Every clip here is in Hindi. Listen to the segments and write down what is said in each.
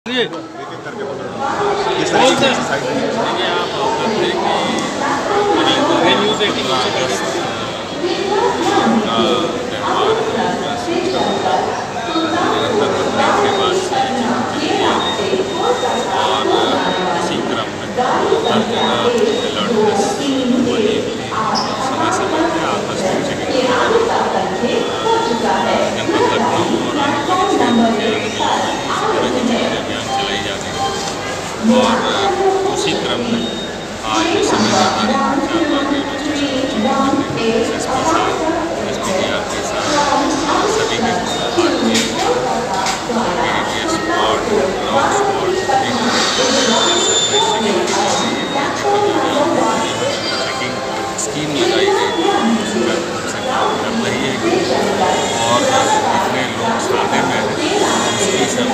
ये और उसी क्रम में आज समय सभी के स्कीम लगाई गई कर रही है और जितने लोग सादे में उसकी सब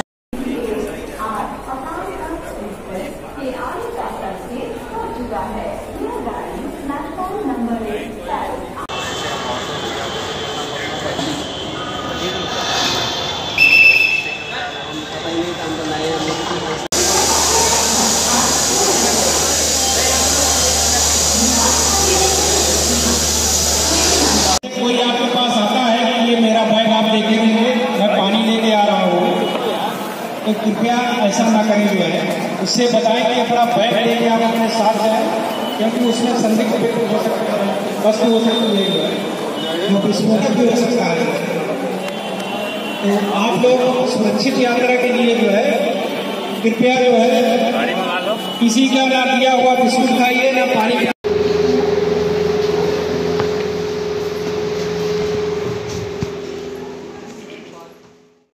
कोई आपके पास आता है कि ये मेरा बैग आप देखेंगे, मैं पानी लेके आ रहा हूँ, तो कृपया ऐसा ना करें। जो है उससे बताएं कि अपना बैग लेके आप अपने साथ जाए, क्योंकि उसमें संदिग्ध व्यक्ति हो सकता है, वस्तु हो सकती है जो विस्फोटक भी हो सकता है। तो आप लोग सुरक्षित यात्रा के लिए जो है कृपया जो है किसी का ना दिया हुआ बिस्कुट खाइए ना पानी